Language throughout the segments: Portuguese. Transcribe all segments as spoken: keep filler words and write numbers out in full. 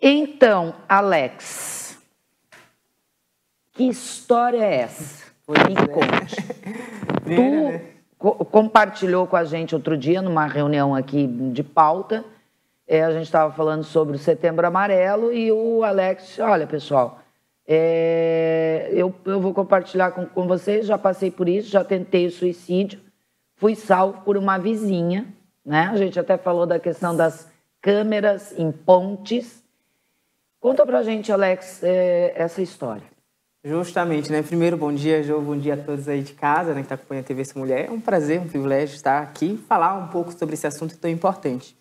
Então, Alex, que história é essa? Me conte. Tu co compartilhou com a gente outro dia, numa reunião aqui de pauta, é, a gente estava falando sobre o Setembro Amarelo e o Alex, olha, pessoal, é, eu, eu vou compartilhar com, com vocês, já passei por isso, já tentei o suicídio, fui salvo por uma vizinha, né? A gente até falou da questão das câmeras em pontes. Conta pra gente, Alex, é, essa história. Justamente, né? Primeiro, bom dia, Jô, bom dia a todos aí de casa, né, que tá acompanhando a T V Essa Mulher. É um prazer, um privilégio estar aqui e falar um pouco sobre esse assunto tão importante.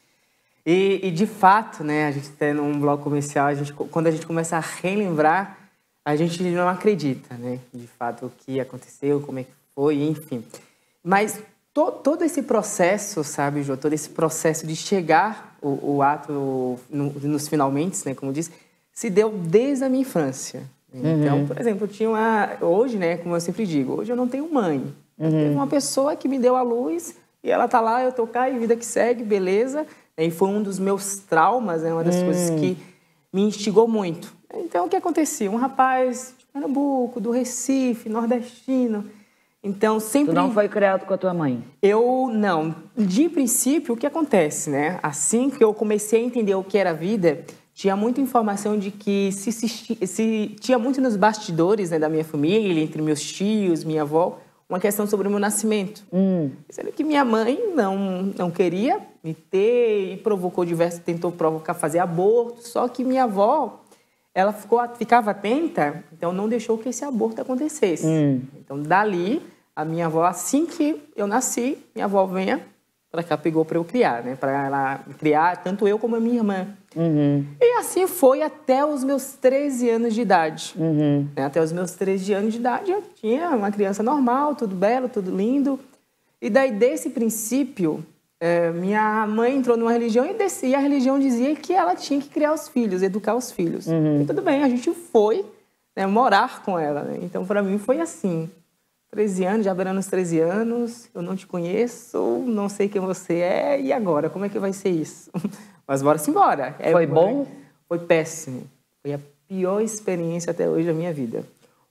E, e de fato, né, a gente tendo um bloco comercial, a gente, quando a gente começa a relembrar, a gente não acredita, né? De fato, o que aconteceu, como é que foi, enfim. Mas to, todo esse processo, sabe, Jô, todo esse processo de chegar o, o ato no, nos finalmente, né, como disse, se deu desde a minha infância. Então, uhum. por exemplo, eu tinha uma... Hoje, né, como eu sempre digo, hoje eu não tenho mãe. Uhum. Eu tenho uma pessoa que me deu a luz e ela tá lá, eu tô cá e vida que segue, beleza. E foi um dos meus traumas, né, uma das uhum. coisas que me instigou muito. Então, o que acontecia? Um rapaz de Pernambuco, do Recife, nordestino. Então, sempre... Tu não foi criado com a tua mãe? Eu, não. De princípio, o que acontece, né? Assim que eu comecei a entender o que era a vida... Tinha muita informação de que se, se, se tinha muito nos bastidores, né, da minha família, entre meus tios, minha avó, uma questão sobre o meu nascimento. Hum. Sendo que minha mãe não, não queria me ter e provocou diversos, tentou provocar fazer aborto, só que minha avó, ela ficou, ficava atenta, então não deixou que esse aborto acontecesse. Hum. Então, dali, a minha avó, assim que eu nasci, minha avó venha para cá, pegou para eu criar, né, para ela criar tanto eu como a minha irmã. Uhum. E assim foi até os meus treze anos de idade. Uhum. Até os meus treze anos de idade eu tinha uma criança normal, tudo belo, tudo lindo. E daí, desse princípio, é, minha mãe entrou numa religião e, desse, e a religião dizia que ela tinha que criar os filhos, educar os filhos. Uhum. E tudo bem, a gente foi, né, morar com ela. Né? Então, para mim, foi assim. treze anos, já beirando os treze anos, eu não te conheço, não sei quem você é, e agora? Como é que vai ser isso? Mas bora-se embora. É, foi bom? Foi péssimo. Foi a pior experiência até hoje da minha vida.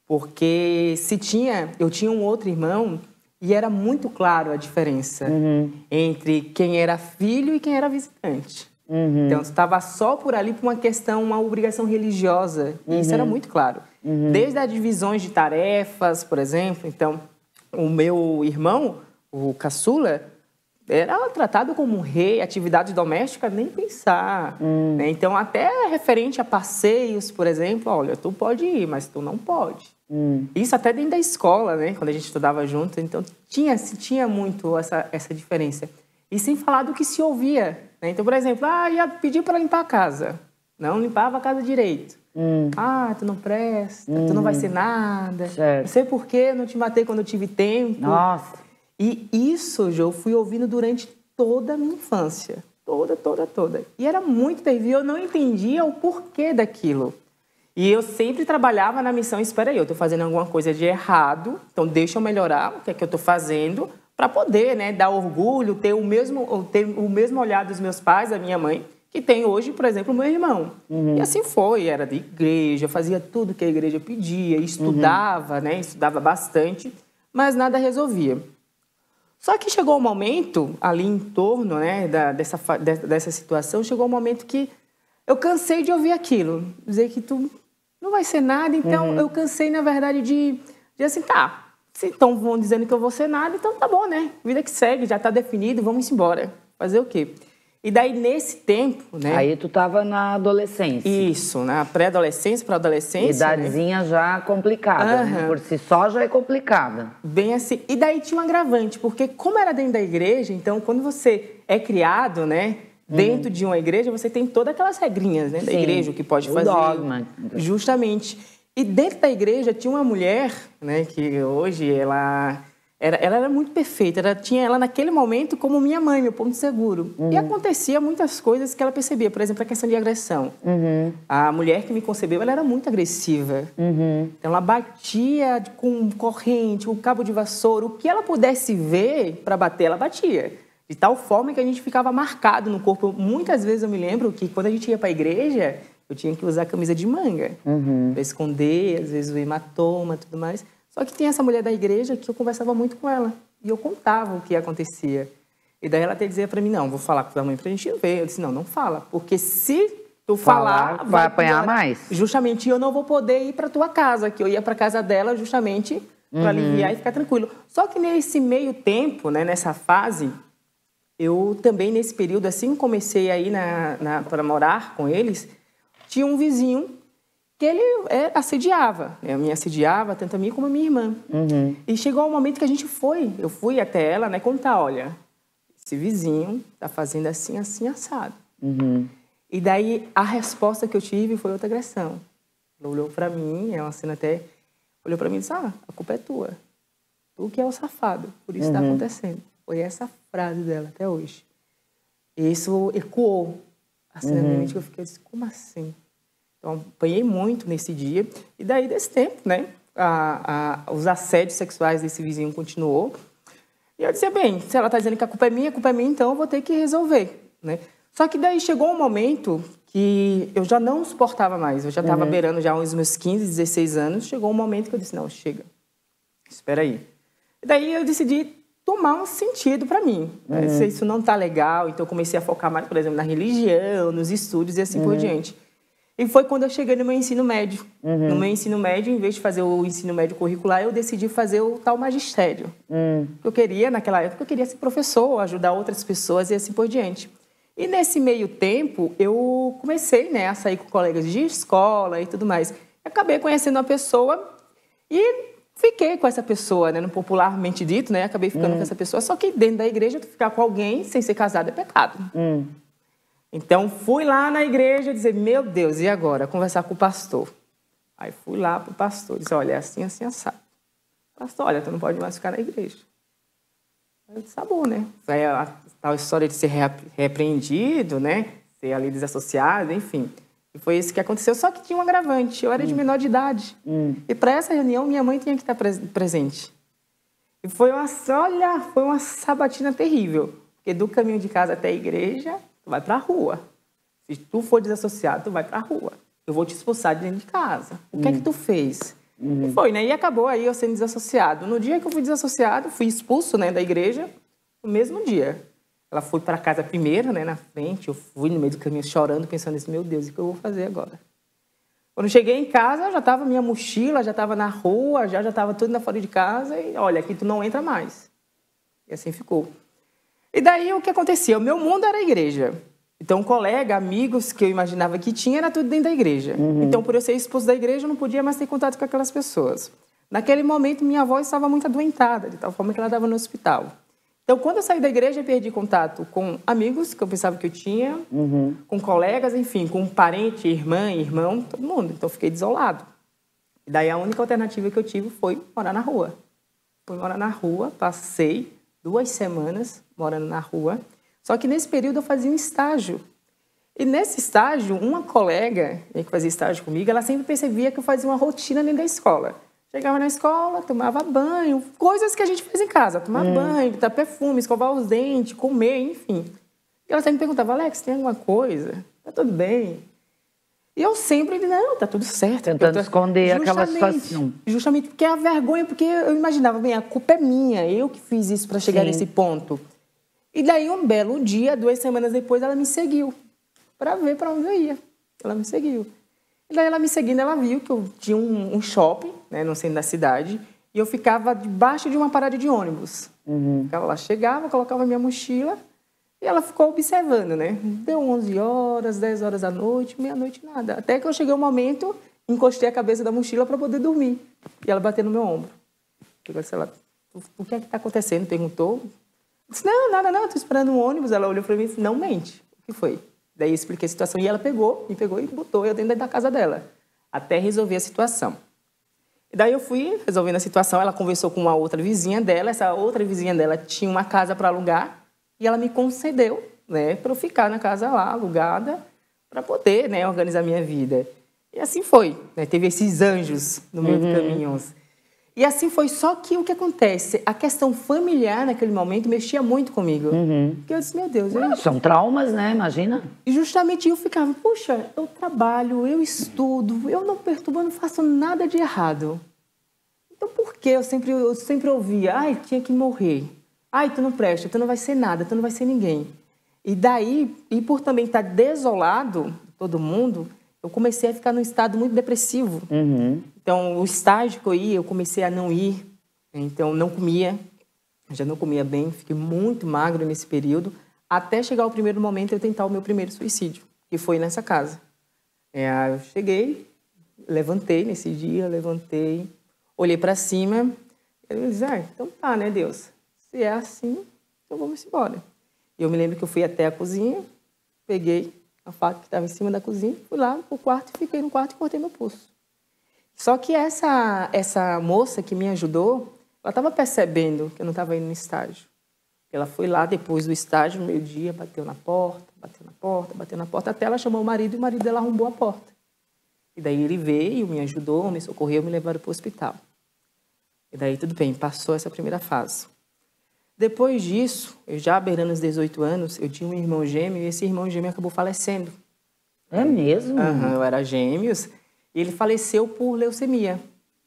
Porque se tinha, eu tinha um outro irmão e era muito claro a diferença uhum. entre quem era filho e quem era visitante. Uhum. Então, você estava só por ali por uma questão, uma obrigação religiosa. E uhum. isso era muito claro. Uhum. Desde as divisões de tarefas, por exemplo. Então, o meu irmão, o caçula, era tratado como um rei, atividade doméstica, nem pensar. Hum. Né? Então, até referente a passeios, por exemplo, olha, tu pode ir, mas tu não pode. Hum. Isso até dentro da escola, né? Quando a gente estudava junto. Então, tinha, tinha muito essa, essa diferença. E sem falar do que se ouvia. Né? Então, por exemplo, ah, ia pedir para limpar a casa. Não limpava a casa direito. Hum. Ah, tu não presta, hum. tu não vai ser nada. Certo. Não sei por que não te matei quando eu tive tempo. Nossa. E isso, Jô, eu fui ouvindo durante toda a minha infância. Toda, toda, toda. E era muito terrível. Eu não entendia o porquê daquilo. E eu sempre trabalhava na missão, espera aí, eu estou fazendo alguma coisa de errado, então deixa eu melhorar o que é que eu estou fazendo para poder, né, dar orgulho, ter o, mesmo, ter o mesmo olhar dos meus pais, da minha mãe, que tem hoje, por exemplo, o meu irmão. Uhum. E assim foi, era de igreja, fazia tudo que a igreja pedia, estudava, uhum. né, estudava bastante, mas nada resolvia. Só que chegou um momento, ali em torno, né, da, dessa, dessa situação, chegou um momento que eu cansei de ouvir aquilo. Dizer que tu não vai ser nada, então uhum. eu cansei, na verdade, de dizer assim, tá, se então vão dizendo que eu vou ser nada, então tá bom, né? Vida que segue, já tá definido, vamos embora. Fazer o quê? E daí, nesse tempo, né? Aí tu tava na adolescência. Isso, na pré-adolescência para adolescência. Idadezinha, né? Já complicada, uhum. né? Por si só já é complicada. Bem assim. E daí tinha um agravante, porque como era dentro da igreja, então quando você é criado, né? Dentro uhum. de uma igreja, você tem todas aquelas regrinhas, né? Da Sim, igreja, o que pode o fazer. Dogma. Justamente. E dentro da igreja tinha uma mulher, né? Que hoje ela... Era, ela era muito perfeita, ela tinha ela naquele momento como minha mãe, meu ponto seguro. Uhum. E acontecia muitas coisas que ela percebia, por exemplo, a questão de agressão. Uhum. A mulher que me concebeu, ela era muito agressiva. Uhum. Então, ela batia com corrente, com cabo de vassoura, o que ela pudesse ver para bater, ela batia. De tal forma que a gente ficava marcado no corpo. Muitas vezes eu me lembro que quando a gente ia para a igreja, eu tinha que usar camisa de manga, Uhum. para esconder, às vezes, o hematoma e tudo mais. Só que tem essa mulher da igreja que eu conversava muito com ela. E eu contava o que acontecia. E daí ela até dizia para mim, não, vou falar com a mãe pra gente ver. Eu disse, não, não fala. Porque se tu falar... Falar, vai apanhar piorar. mais. Justamente, eu não vou poder ir para tua casa, que eu ia para casa dela justamente para Uhum. aliviar e ficar tranquilo. Só que nesse meio tempo, né, nessa fase, eu também, nesse período, assim, comecei a ir na, na, para morar com eles, tinha um vizinho que ele é, assediava, né? Me assediava, tanto a mim como a minha irmã. Uhum. E chegou um momento que a gente foi, eu fui até ela, né, contar, olha, esse vizinho tá fazendo assim, assim, assado. Uhum. E daí a resposta que eu tive foi outra agressão. Ela olhou para mim, é uma cena até, olhou para mim e disse, ah, a culpa é tua. Tu que é o safado, por isso está Uhum. acontecendo. Foi essa frase dela até hoje. E isso ecoou assim na minha mente, que eu fiquei assim, como assim? Então, apanhei muito nesse dia. E daí, desse tempo, né, a, a, os assédios sexuais desse vizinho continuou. E eu disse, bem, se ela está dizendo que a culpa é minha, a culpa é minha, então eu vou ter que resolver, né? Só que daí chegou um momento que eu já não suportava mais. Eu já estava Uhum. beirando já uns meus quinze, dezesseis anos. Chegou um momento que eu disse, não, chega. Espera aí. E daí eu decidi tomar um sentido para mim. Né? Se isso não está legal, então eu comecei a focar mais, por exemplo, na religião, nos estudos e assim Uhum. por diante. E foi quando eu cheguei no meu ensino médio. Uhum. No meu ensino médio, em vez de fazer o ensino médio curricular, eu decidi fazer o tal magistério. Uhum. Eu queria, naquela época, eu queria ser professor, ajudar outras pessoas e assim por diante. E nesse meio tempo, eu comecei, né, a sair com colegas de escola e tudo mais. Acabei conhecendo uma pessoa e fiquei com essa pessoa, né, no popularmente dito, né, acabei ficando Uhum. com essa pessoa. Só que dentro da igreja, tu ficar com alguém sem ser casado é pecado. Uhum. Então, fui lá na igreja dizer, meu Deus, e agora? Conversar com o pastor. Aí fui lá para o pastor, disse, olha, é assim, assim, assado. Pastor, olha, tu não pode mais ficar na igreja. Aí eu disse, tá bom, né? Aí a tal história de ser repreendido, né? Ser ali desassociado, enfim. E foi isso que aconteceu. Só que tinha um agravante, eu era de menor de idade. Hum. E para essa reunião, minha mãe tinha que estar presente. E foi uma, olha, foi uma sabatina terrível. Porque do caminho de casa até a igreja, tu vai para a rua. Se tu for desassociado, tu vai para a rua. Eu vou te expulsar de dentro de casa. O que hum. é que tu fez? Uhum. E foi, né? E acabou aí eu sendo desassociado. No dia que eu fui desassociado, fui expulso, né, da igreja, no mesmo dia. Ela foi para casa primeiro, né, na frente. Eu fui no meio do caminho chorando, pensando assim, meu Deus, o que eu vou fazer agora? Quando cheguei em casa, já estava minha mochila, já estava na rua, já já estava tudo na fora de casa. E olha, aqui tu não entra mais. E assim ficou. E daí o que acontecia? O meu mundo era a igreja. Então, colega, amigos que eu imaginava que tinha, era tudo dentro da igreja. Uhum. Então, por eu ser expulso da igreja, eu não podia mais ter contato com aquelas pessoas. Naquele momento, minha avó estava muito adoentada, de tal forma que ela estava no hospital. Então, quando eu saí da igreja, eu perdi contato com amigos, que eu pensava que eu tinha, uhum. com colegas, enfim, com parente, irmã, irmão, todo mundo. Então, eu fiquei desolado. E daí, a única alternativa que eu tive foi morar na rua. Fui morar na rua, passei duas semanas morando na rua. Só que nesse período eu fazia um estágio. E nesse estágio, uma colega que fazia estágio comigo, ela sempre percebia que eu fazia uma rotina dentro da escola. Chegava na escola, tomava banho, coisas que a gente faz em casa. Tomar hum. banho, botar perfume, escovar os dentes, comer, enfim. E ela sempre perguntava, Alex, tem alguma coisa? Tá tudo bem? E eu sempre, não, tá tudo certo. Tentando tô... esconder aquela situação. Justamente porque a vergonha, porque eu imaginava, bem, a culpa é minha, eu que fiz isso para chegar Sim. nesse ponto. E daí, um belo dia, duas semanas depois, ela me seguiu para ver para onde eu ia. Ela me seguiu. E daí, ela me seguindo, ela viu que eu tinha um, um shopping, né, no centro da cidade, e eu ficava debaixo de uma parada de ônibus. Uhum. Ficava lá, chegava, colocava minha mochila, e ela ficou observando, né? Deu onze horas, dez horas da noite, meia-noite, nada. Até que eu cheguei um momento, encostei a cabeça da mochila para poder dormir. E ela bateu no meu ombro. Eu disse, ela, o que é que está acontecendo? Perguntou. Disse, não, nada, não, estou esperando um ônibus. Ela olhou para mim e disse, não mente. O que foi? Daí eu expliquei a situação e ela pegou, me pegou e botou eu dentro da casa dela, até resolver a situação. E daí eu fui resolvendo a situação, ela conversou com uma outra vizinha dela, essa outra vizinha dela tinha uma casa para alugar e ela me concedeu, né, para eu ficar na casa lá, alugada, para poder, né, organizar minha vida. E assim foi, né, teve esses anjos no meio uhum. do caminho. E assim foi, só que o que acontece? A questão familiar naquele momento mexia muito comigo. Uhum. Porque eu disse, meu Deus... Eu... São traumas, né? Imagina. E justamente eu ficava, puxa, eu trabalho, eu estudo, eu não perturbo, eu não faço nada de errado. Então por que eu sempre, eu sempre ouvia, ai, tinha que morrer. Ai, tu não presta, tu não vai ser nada, tu não vai ser ninguém. E daí, e por também estar desolado, todo mundo, eu comecei a ficar num estado muito depressivo. Uhum. Então, o estágio que eu ia, eu comecei a não ir. Então, não comia, já não comia bem, fiquei muito magro nesse período, até chegar o primeiro momento eu tentar o meu primeiro suicídio, que foi nessa casa. É, eu cheguei, levantei nesse dia, levantei, olhei para cima, eu disse, ah, então tá, né, Deus? Se é assim, então vamos embora. Eu me lembro que eu fui até a cozinha, peguei a faca que estava em cima da cozinha, fui lá pro quarto, fiquei no quarto e cortei meu pulso. Só que essa, essa moça que me ajudou, ela estava percebendo que eu não estava indo no estágio. Ela foi lá depois do estágio, no meio-dia, bateu na porta, bateu na porta, bateu na porta, até ela chamou o marido e o marido dela arrombou a porta. E daí ele veio, me ajudou, me socorreu, me levaram para o hospital. E daí tudo bem, passou essa primeira fase. Depois disso, eu já beirando os dezoito anos, eu tinha um irmão gêmeo e esse irmão gêmeo acabou falecendo. É mesmo? Uhum, eu era gêmeos e ele faleceu por leucemia.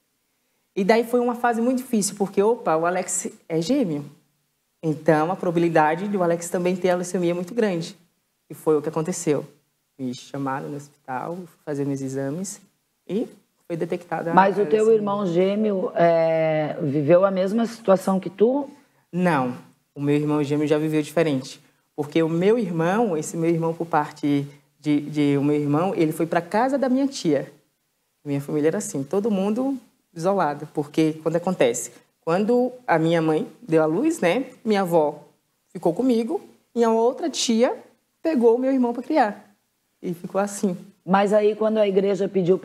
E daí foi uma fase muito difícil, porque, opa, o Alex é gêmeo. Então, a probabilidade de o Alex também ter a leucemia é muito grande. E foi o que aconteceu. Me chamaram no hospital, fui fazer meus exames e foi detectada... Mas o teu irmão gêmeo é, viveu a mesma situação que tu? Não, o meu irmão gêmeo já viveu diferente. Porque o meu irmão, esse meu irmão por parte de... de o meu irmão, ele foi para casa da minha tia. Minha família era assim, todo mundo isolado. Porque quando acontece... Quando a minha mãe deu à luz, né, minha avó ficou comigo e a outra tia pegou o meu irmão para criar. E ficou assim. Mas aí quando a igreja pediu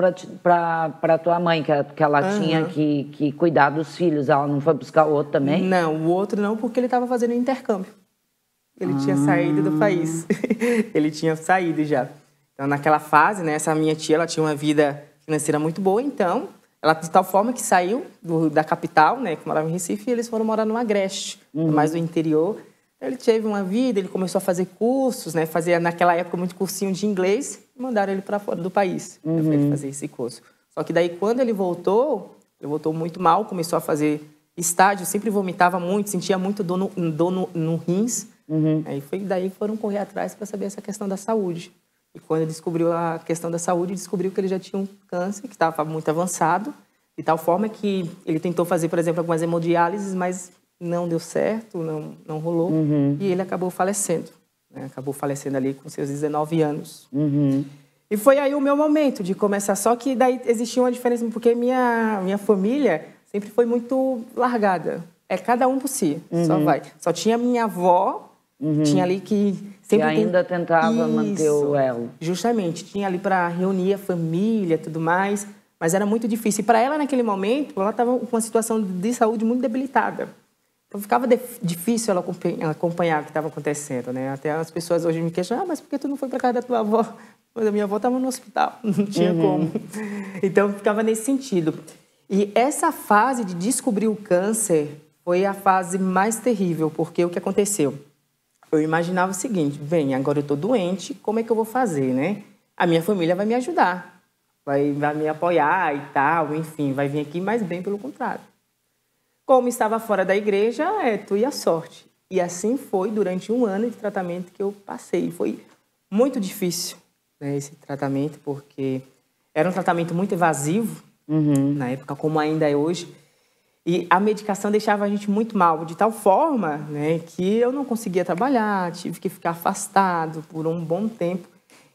para tua mãe, que, que ela uhum. tinha que, que cuidar dos filhos, ela não foi buscar o outro também? Não, o outro não, porque ele estava fazendo intercâmbio. Ele ah. tinha saído do país. Ele tinha saído já. Então, naquela fase, né, essa minha tia, ela tinha uma vida financeira muito boa, então... Ela, de tal forma que saiu do, da capital, né, que morava em Recife, e eles foram morar no Agreste, uhum. mais do interior. Ele teve uma vida, ele começou a fazer cursos, né, fazia naquela época muito cursinho de inglês, e mandaram ele para fora do país, uhum. para ele fazer esse curso. Só que daí, quando ele voltou, ele voltou muito mal, começou a fazer estágio, sempre vomitava muito, sentia muito dor no, dor no, no rins. Uhum. Aí foi daí que foram correr atrás para saber essa questão da saúde. E quando ele descobriu a questão da saúde, descobriu que ele já tinha um câncer que estava muito avançado, de tal forma que ele tentou fazer, por exemplo, algumas hemodiálises, mas não deu certo, não, não rolou, uhum. e ele acabou falecendo. Né? Acabou falecendo ali com seus dezenove anos. Uhum. E foi aí o meu momento de começar, só que daí existia uma diferença, porque minha, minha família sempre foi muito largada. É cada um por si, uhum. só vai. Só tinha minha avó, uhum. tinha ali que... Sempre que ainda tem... tentava Isso, manter o elo. Justamente, tinha ali para reunir a família e tudo mais, mas era muito difícil. E para ela, naquele momento, ela estava com uma situação de saúde muito debilitada. Então, ficava de... difícil ela acompanhar o que estava acontecendo, né? Até as pessoas hoje me questionam, ah, mas por que tu não foi para casa da tua avó? Mas a minha avó estava no hospital, não tinha uhum. como. Então, ficava nesse sentido. E essa fase de descobrir o câncer foi a fase mais terrível, porque o que aconteceu? Eu imaginava o seguinte, bem, agora eu estou doente, como é que eu vou fazer, né? A minha família vai me ajudar, vai, vai me apoiar e tal, enfim, vai vir aqui, mas bem pelo contrário. Como estava fora da igreja, é tu e a sorte. E assim foi durante um ano de tratamento que eu passei. Foi muito difícil, né, esse tratamento, porque era um tratamento muito evasivo, uhum. na época, como ainda é hoje. E a medicação deixava a gente muito mal, de tal forma, né, que eu não conseguia trabalhar, tive que ficar afastado por um bom tempo.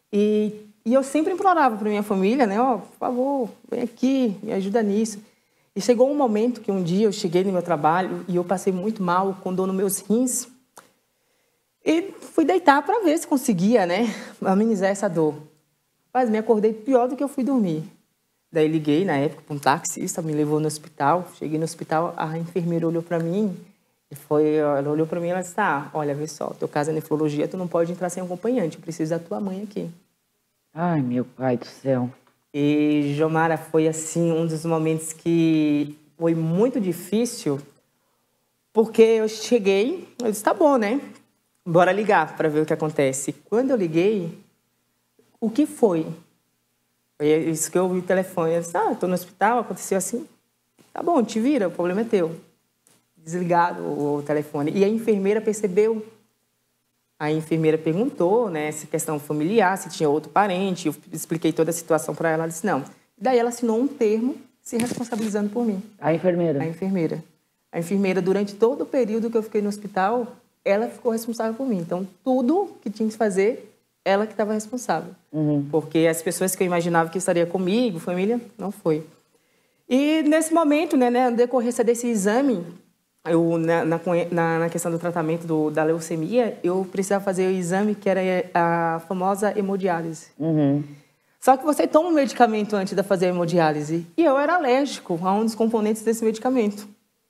E, e eu sempre implorava para minha família, né, ó, oh, por favor, vem aqui, me ajuda nisso. E chegou um momento que um dia eu cheguei no meu trabalho e eu passei muito mal, com dor nos meus rins. E fui deitar para ver se conseguia, né, amenizar essa dor. Mas me acordei pior do que eu fui dormir. Daí liguei, na época, para um taxista, me levou no hospital. Cheguei no hospital, a enfermeira olhou para mim, e foi, ela olhou para mim e ela disse, ah, olha, vê só, teu caso é nefrologia, tu não pode entrar sem acompanhante, eu preciso da tua mãe aqui. Ai, meu pai do céu. E, Jomara, foi, assim, um dos momentos que foi muito difícil, porque eu cheguei, eu disse, tá bom, né? Bora ligar para ver o que acontece. Quando eu liguei, o que foi? Foi isso que eu ouvi o telefone. Eu disse, ah, estou no hospital, aconteceu assim. Tá bom, te vira, o problema é teu. Desligado o, o telefone. E a enfermeira percebeu. A enfermeira perguntou, né, se questão familiar, se tinha outro parente. Eu expliquei toda a situação para ela. Ela disse, não. Daí ela assinou um termo se responsabilizando por mim. A enfermeira? A enfermeira. A enfermeira, durante todo o período que eu fiquei no hospital, ela ficou responsável por mim. Então, tudo que tinha que fazer, ela que estava responsável. Uhum. Porque as pessoas que eu imaginava que estaria comigo, família, não foi. E nesse momento, né, na decorrência desse exame, eu, na, na, na questão do tratamento do, da leucemia, eu precisava fazer o exame que era a famosa hemodiálise. Uhum. Só que você toma um medicamento antes de fazer a hemodiálise. E eu era alérgico a um dos componentes desse medicamento.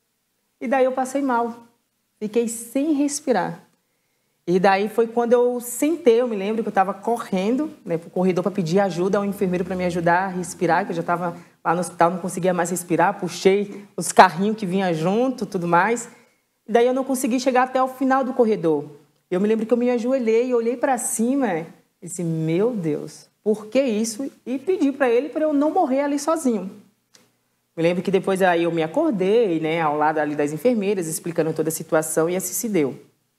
E daí eu passei mal. Fiquei sem respirar. E daí foi quando eu sentei, eu me lembro que eu estava correndo, né, para o corredor para pedir ajuda ao enfermeiro para me ajudar a respirar, que eu já estava lá no hospital, não conseguia mais respirar, puxei os carrinhos que vinha junto, tudo mais. E daí eu não consegui chegar até o final do corredor. Eu me lembro que eu me ajoelhei, olhei para cima e disse, meu Deus, por que isso? E pedi para ele para eu não morrer ali sozinho. Me lembro que depois aí eu me acordei, né, ao lado ali das enfermeiras, explicando toda a situação e assim se deu.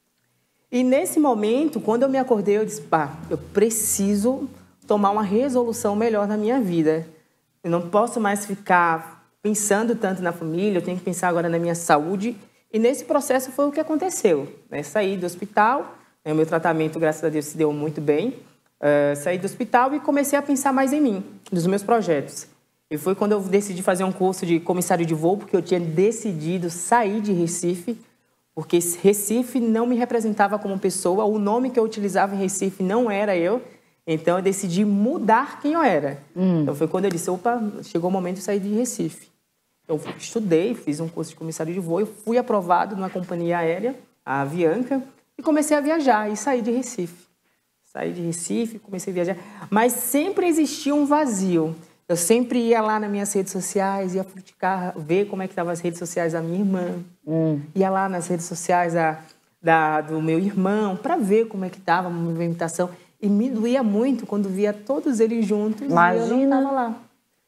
E nesse momento, quando eu me acordei, eu disse, pá, eu preciso tomar uma resolução melhor na minha vida. Eu não posso mais ficar pensando tanto na família, eu tenho que pensar agora na minha saúde. E nesse processo foi o que aconteceu. Né? Saí do hospital, né, o meu tratamento, graças a Deus, se deu muito bem. Uh, saí do hospital e comecei a pensar mais em mim, nos meus projetos. E foi quando eu decidi fazer um curso de comissário de voo, porque eu tinha decidido sair de Recife, porque Recife não me representava como pessoa, o nome que eu utilizava em Recife não era eu, então eu decidi mudar quem eu era. Hum. Então foi quando eu disse, opa, chegou o momento de sair de Recife. Eu estudei, fiz um curso de comissário de voo, eu fui aprovado numa companhia aérea, a Avianca, e comecei a viajar e saí de Recife. Saí de Recife, comecei a viajar, mas sempre existia um vazio. Eu sempre ia lá nas minhas redes sociais, ia criticar, ver como é que estavam as redes sociais da minha irmã. Hum. Ia lá nas redes sociais da, da, do meu irmão, para ver como é que estava a movimentação. E me doía muito quando via todos eles juntos. Imagina. E eu não estava lá.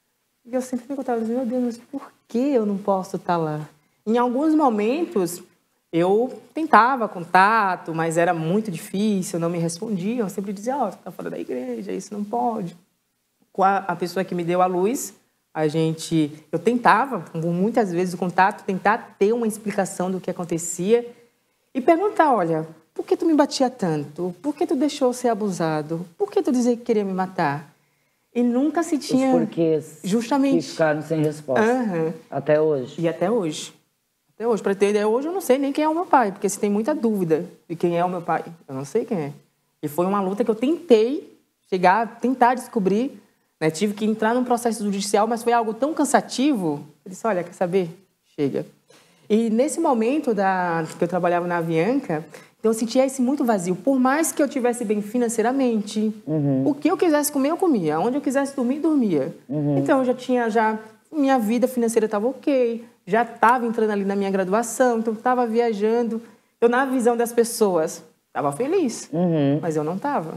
E eu sempre me perguntava, meu Deus, mas por que eu não posso estar lá? Em alguns momentos, eu tentava contato, mas era muito difícil, não me respondiam. Eu sempre dizia, ó, oh, você está fora da igreja, isso não pode. Com a, a pessoa que me deu a luz, a gente, eu tentava, muitas vezes, o contato, tentar ter uma explicação do que acontecia e perguntar, olha, por que tu me batia tanto? Por que tu deixou eu ser abusado? Por que tu dizia que queria me matar? E nunca se tinha... Os porquês justamente que ficaram sem resposta. Uhum. Até hoje. E até hoje. Até hoje. Para ter ideia, hoje eu não sei nem quem é o meu pai, porque se tem muita dúvida de quem é o meu pai, eu não sei quem é. E foi uma luta que eu tentei chegar, tentar descobrir. Né? Tive que entrar num processo judicial, mas foi algo tão cansativo. Eu disse, olha, quer saber? Chega. E nesse momento da, que eu trabalhava na Avianca, então eu sentia esse muito vazio. Por mais que eu tivesse bem financeiramente, uhum. o que eu quisesse comer, eu comia. Onde eu quisesse dormir, dormia. Uhum. Então eu já tinha, já, minha vida financeira estava ok, já estava entrando ali na minha graduação, então estava viajando. Eu, na visão das pessoas, estava feliz, uhum. mas eu não estava.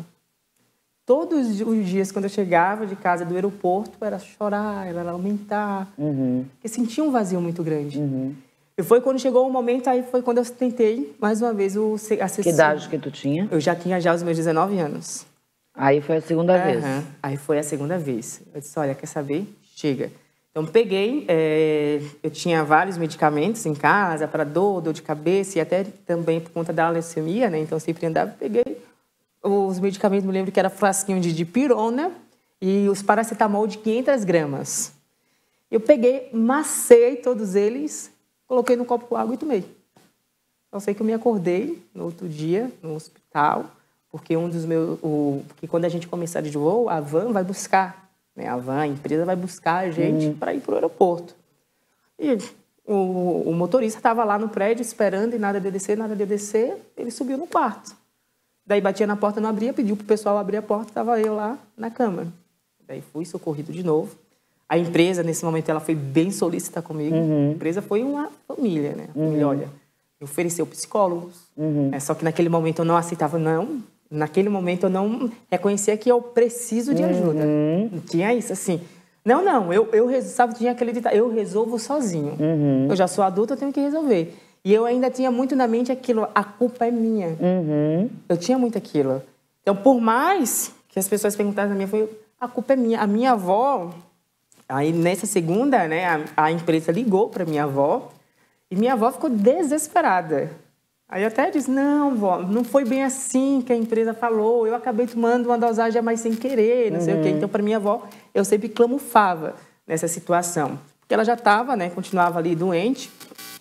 Todos os dias, quando eu chegava de casa do aeroporto, era chorar, era lamentar, uhum. porque sentia um vazio muito grande. Uhum. E foi quando chegou o momento, aí foi quando eu tentei, mais uma vez, o acessar. Que idade que tu tinha? Eu já tinha já os meus dezenove anos. Aí foi a segunda uhum. vez? Aí foi a segunda vez. Eu disse, olha, quer saber? Chega. Então, peguei, é, eu tinha vários medicamentos em casa, para dor, dor de cabeça, e até também por conta da leucemia, né? Então, eu sempre andava, peguei os medicamentos, me lembro que era frasquinho de dipirona e os paracetamol de quinhentas gramas. Eu peguei, macei todos eles, coloquei no copo com água e tomei. Eu sei que eu me acordei no outro dia, no hospital, porque um dos meus, o, porque quando a gente começar de voo, a van vai buscar, né? A van, a empresa vai buscar a gente uhum. para ir para o aeroporto. E o, o motorista estava lá no prédio esperando e nada de descer, nada de descer, ele subiu no quarto. Daí batia na porta, não abria, pediu para o pessoal abrir a porta, estava eu lá na cama. Daí fui socorrido de novo. A empresa, nesse momento, ela foi bem solícita comigo. Uhum. A empresa foi uma família, né? A família, uhum. olha, ofereceu psicólogos. Uhum. É, só que naquele momento eu não aceitava, não. Naquele momento eu não reconhecia que eu preciso de ajuda. Uhum. Não tinha isso, assim. Não, não, eu, eu sabe, tinha aquele ditado, eu resolvo sozinho. Uhum. Eu já sou adulta, eu tenho que resolver. E eu ainda tinha muito na mente aquilo, a culpa é minha. Uhum. Eu tinha muito aquilo. Então, por mais que as pessoas perguntassem a minha, foi, a culpa é minha. A minha avó, aí nessa segunda, né, a, a empresa ligou para minha avó e minha avó ficou desesperada. Aí eu até disse, não, vó, não foi bem assim que a empresa falou, eu acabei tomando uma dosagem a mais sem querer, não uhum. sei o quê. Então, para minha avó, eu sempre clamufava nessa situação. Porque ela já estava, né, continuava ali doente.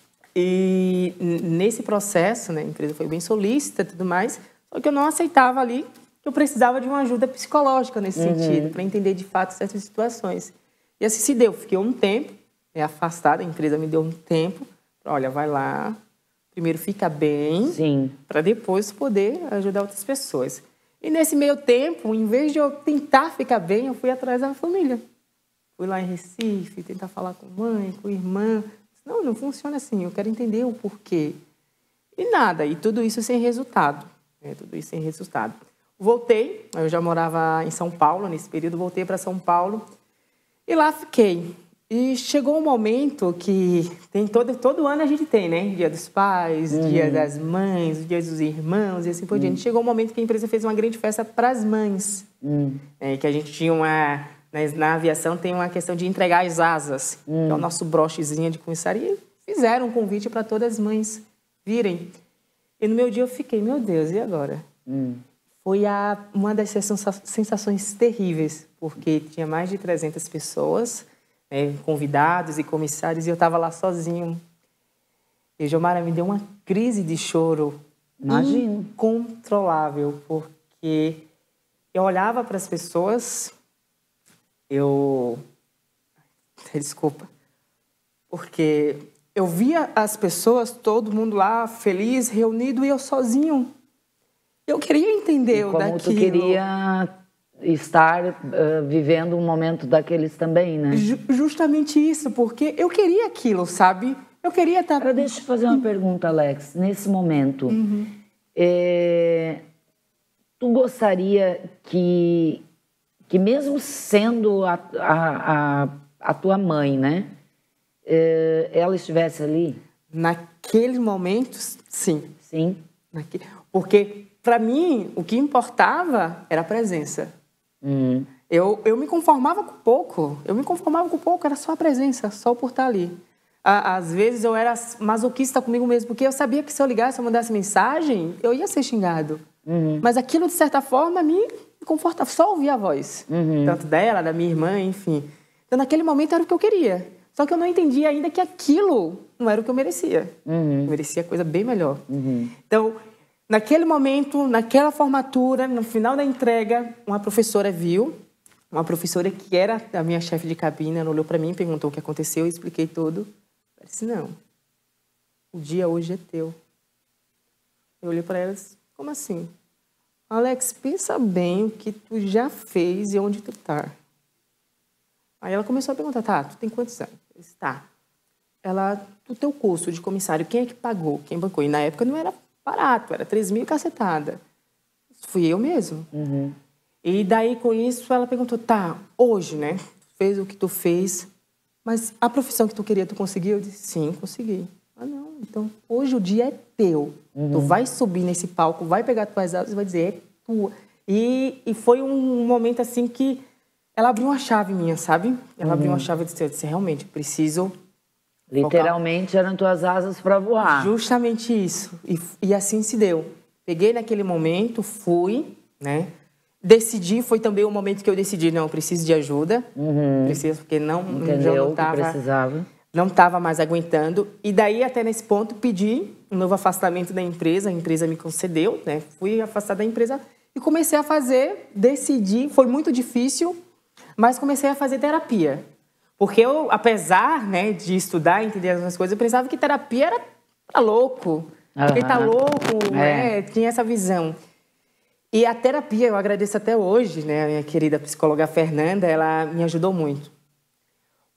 E nesse processo, né, a empresa foi bem solícita e tudo mais, só que eu não aceitava ali que eu precisava de uma ajuda psicológica nesse uhum. sentido, para entender de fato certas situações. E assim se deu, fiquei um tempo é, afastada, a empresa me deu um tempo, olha, vai lá, primeiro fica bem, para depois poder ajudar outras pessoas. E nesse meio tempo, em vez de eu tentar ficar bem, eu fui atrás da família. Fui lá em Recife, tentar falar com mãe, com irmã. Não, não funciona assim, eu quero entender o porquê. E nada, e tudo isso sem resultado. Né? Tudo isso sem resultado. Voltei, eu já morava em São Paulo, nesse período, voltei para São Paulo e lá fiquei. E chegou um momento que tem todo, todo ano a gente tem, né? Dia dos pais, uhum. dia das mães, dia dos irmãos e assim por uhum. diante. Chegou um momento que a empresa fez uma grande festa para as mães. Uhum. É, que a gente tinha uma... Na aviação tem uma questão de entregar as asas, uhum. que é o nosso brochezinho de comissário. E fizeram um convite para todas as mães virem. E no meu dia eu fiquei, meu Deus, e agora? Uhum. Foi a, uma das sensações terríveis, porque tinha mais de trezentas pessoas... É, convidados e comissários, e eu estava lá sozinho. E Gilmara me deu uma crise de choro Imagino. incontrolável, porque eu olhava para as pessoas, eu... Desculpa. Porque eu via as pessoas, todo mundo lá, feliz, reunido, e eu sozinho. Eu queria entender o daquilo. Como tu queria... estar uh, vivendo um momento daqueles também, né? Justamente isso, porque eu queria aquilo, sabe? Eu queria estar... Agora, deixa eu fazer uma pergunta, Alex. Nesse momento, uhum. é, tu gostaria que, que mesmo sendo a, a, a, a tua mãe, né? É, ela estivesse ali? Naquele momento, sim. Sim? Naquele... Porque, para mim, o que importava era a presença. Hum. Eu, eu me conformava com pouco, eu me conformava com pouco, era só a presença, só por estar ali. Às vezes eu era masoquista comigo mesmo, porque eu sabia que se eu ligasse, se eu mandasse mensagem, eu ia ser xingado. Uhum. Mas aquilo, de certa forma, me confortava, só ouvir a voz. Uhum. Tanto dela, da minha irmã, enfim. Então, naquele momento era o que eu queria. Só que eu não entendia ainda que aquilo não era o que eu merecia. Uhum. Eu merecia coisa bem melhor. Uhum. Então... Naquele momento, naquela formatura, no final da entrega, uma professora viu, uma professora que era a minha chefe de cabine, ela olhou para mim, perguntou o que aconteceu, eu expliquei tudo. Eu disse, não, o dia hoje é teu. Eu olhei para ela e disse, como assim? Alex, pensa bem o que tu já fez e onde tu tá. Aí ela começou a perguntar, tá, tu tem quantos anos? Eu disse, tá. Ela, do teu curso de comissário, quem é que pagou? Quem bancou? E na época não era barato, era três mil cacetada. Fui eu mesmo. Uhum. E daí, com isso, ela perguntou, tá, hoje, né? Fez o que tu fez, mas a profissão que tu queria, tu conseguiu? Eu disse, sim, consegui. Ah, não, então hoje o dia é teu. Uhum. Tu vai subir nesse palco, vai pegar tuas asas e vai dizer, é tua. E, e foi um momento, assim, que ela abriu uma chave minha, sabe? Ela uhum. abriu uma chave e disse, eu disse, realmente, preciso... Literalmente eram tuas asas para voar. Justamente isso. E, e assim se deu. Peguei naquele momento, fui, né? Decidi, foi também o momento que eu decidi, não, eu preciso de ajuda. Uhum. Preciso, porque não, Entendeu já não que precisava. Não estava mais aguentando. E daí, até nesse ponto, pedi um novo afastamento da empresa. A empresa me concedeu, né? Fui afastada da empresa e comecei a fazer, decidi, foi muito difícil, mas comecei a fazer terapia. Porque eu, apesar, né, de estudar e entender algumas coisas, eu pensava que terapia era pra louco. Uhum. Quem tá louco, é. né, tinha essa visão. E a terapia, eu agradeço até hoje, né, a minha querida psicóloga Fernanda, ela me ajudou muito.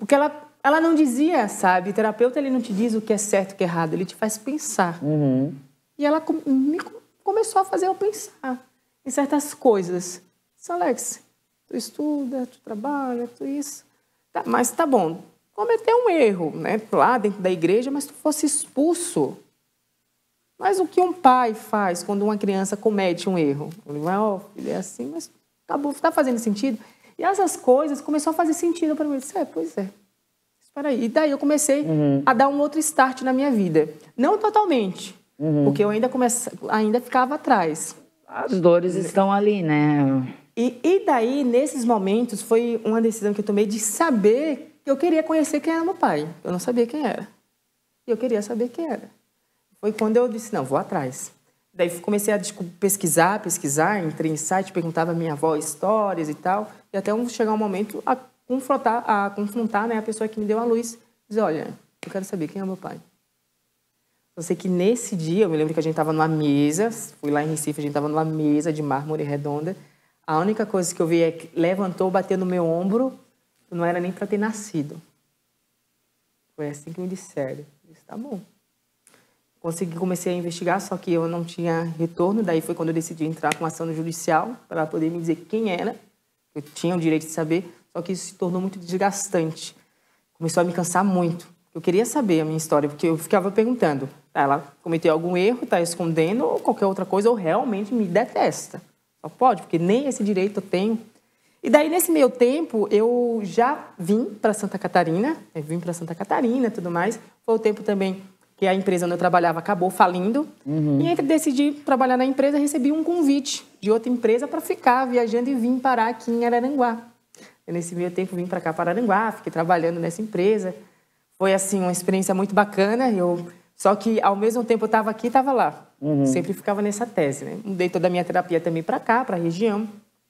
Porque ela, ela não dizia, sabe? O terapeuta, ele não te diz o que é certo e o que é errado, ele te faz pensar. Uhum. E ela me, começou a fazer eu pensar em certas coisas. Disse, Alex, tu estuda, tu trabalha, tu isso. Tá, mas tá bom, cometeu um erro, né? Lá dentro da igreja, mas tu fosse expulso. Mas o que um pai faz quando uma criança comete um erro? Ele vai, ó, oh, filho, é assim, mas acabou, tá fazendo sentido? E essas coisas começou a fazer sentido para mim. Eu disse, é, pois é. Espera aí. E daí eu comecei uhum. a dar um outro start na minha vida. Não totalmente, uhum. porque eu ainda, comece... ainda ficava atrás. As dores estão ali, né? E, e daí, nesses momentos, foi uma decisão que eu tomei de saber que eu queria conhecer quem era meu pai. Eu não sabia quem era. E eu queria saber quem era. Foi quando eu disse, não, vou atrás. Daí comecei a pesquisar, pesquisar, entrei em site, perguntava à minha avó histórias e tal, e até chegar um momento a confrontar, a confrontar né, a pessoa que me deu a luz, dizer, olha, eu quero saber quem é meu pai. Eu sei que nesse dia, eu me lembro que a gente estava numa mesa, fui lá em Recife, a gente estava numa mesa de mármore redonda, a única coisa que eu vi é que levantou, bateu no meu ombro, não era nem para ter nascido. Foi assim que me disseram. Eu disse, tá bom. Consegui, comecei a investigar, só que eu não tinha retorno. Daí foi quando eu decidi entrar com ação no judicial para poder me dizer quem era. Eu tinha o direito de saber, só que isso se tornou muito desgastante. Começou a me cansar muito. Eu queria saber a minha história, porque eu ficava perguntando. Ela cometeu algum erro, está escondendo, ou qualquer outra coisa, ou realmente me detesta. Só pode, porque nem esse direito eu tenho. E daí, nesse meio tempo, eu já vim para Santa Catarina. Eu vim para Santa Catarina e tudo mais. Foi o tempo também que a empresa onde eu trabalhava acabou falindo. Uhum. E entre decidir trabalhar na empresa, recebi um convite de outra empresa para ficar viajando e vim parar aqui em Araranguá. Eu, nesse meio tempo, vim para cá, para Araranguá, fiquei trabalhando nessa empresa. Foi, assim, uma experiência muito bacana. Eu... Só que, ao mesmo tempo, eu estava aqui e estava lá. Uhum. Sempre ficava nessa tese, né? Mudei toda a minha terapia também para cá, para a região.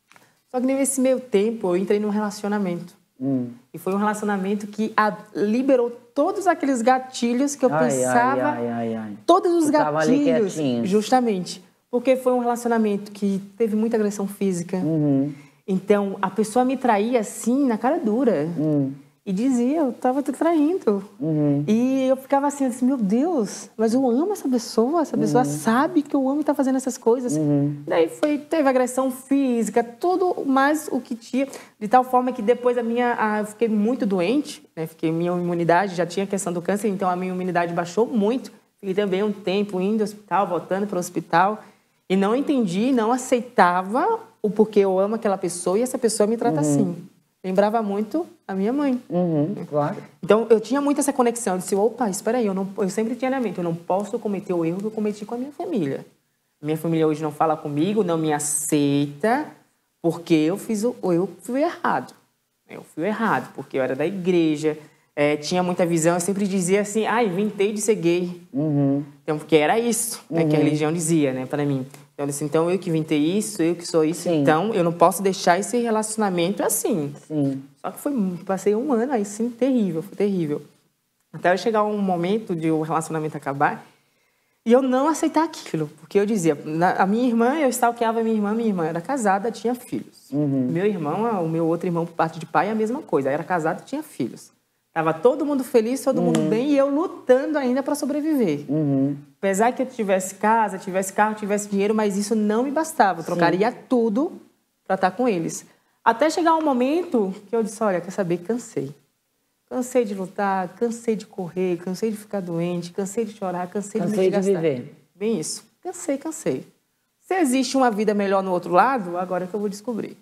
Só que, nesse meio tempo, eu entrei num relacionamento. Hum. E foi um relacionamento que a, liberou todos aqueles gatilhos que eu ai, pensava... Ai, ai, ai, ai. Todos os tu gatilhos, justamente. Porque foi um relacionamento que teve muita agressão física. Uhum. Então, a pessoa me traía assim, na cara dura. Uhum. E dizia, eu estava te traindo. Uhum. E eu ficava assim, eu disse, meu Deus, mas eu amo essa pessoa. Essa pessoa uhum. sabe que eu amo e está fazendo essas coisas. Uhum. Daí foi, teve agressão física, tudo mais o que tinha. De tal forma que depois a minha, a, eu fiquei muito doente. Né? Fiquei, minha imunidade, já tinha a questão do câncer, então a minha imunidade baixou muito. Fiquei também um tempo indo ao hospital, voltando para o hospital. E não entendi, não aceitava o porquê eu amo aquela pessoa e essa pessoa me trata uhum. assim. Lembrava muito a minha mãe. Uhum, claro. Então, eu tinha muito essa conexão. Eu disse, opa, espera aí, eu, não, eu sempre tinha na mente, eu não posso cometer o erro que eu cometi com a minha família. Minha família hoje não fala comigo, não me aceita, porque eu fiz o eu fui errado. Eu fui errado, porque eu era da igreja, é, tinha muita visão, eu sempre dizia assim, ah, inventei de ser gay. Uhum. Então, porque era isso né, uhum. que a religião dizia, né, para mim. Então, eu disse, então, eu que inventei isso, eu que sou isso, sim. Então, eu não posso deixar esse relacionamento assim. Sim. Só que foi, passei um ano aí, sim, terrível, foi terrível. Até eu chegar um momento de o relacionamento acabar e eu não aceitar aquilo. Porque eu dizia, na, a minha irmã, eu stalkeava a minha irmã, minha irmã era casada, tinha filhos. Uhum. Meu irmão, o meu outro irmão, por parte de pai, é a mesma coisa, era casado, tinha filhos. Tava todo mundo feliz, todo uhum. mundo bem, e eu lutando ainda para sobreviver. Uhum. Apesar que eu tivesse casa, tivesse carro, tivesse dinheiro, mas isso não me bastava. Eu trocaria sim. tudo para estar com eles. Até chegar um momento que eu disse, olha, quer saber, cansei. Cansei de lutar, cansei de correr, cansei de ficar doente, cansei de chorar, cansei, cansei de me desgastar. Cansei de viver. Bem isso. Cansei, cansei. Se existe uma vida melhor no outro lado, agora é que eu vou descobrir.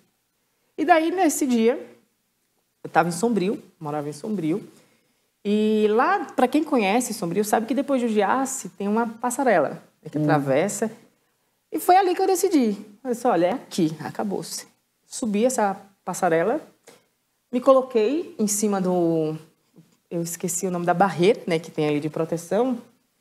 E daí, nesse dia, eu estava em Sombrio, morava em Sombrio. E lá, para quem conhece Sombrio, sabe que depois de Judiace tem uma passarela né, que hum. atravessa. E foi ali que eu decidi. Eu disse, olha, é aqui, acabou-se. Subi essa passarela, me coloquei em cima do... Eu esqueci o nome da barreira, né, que tem ali de proteção.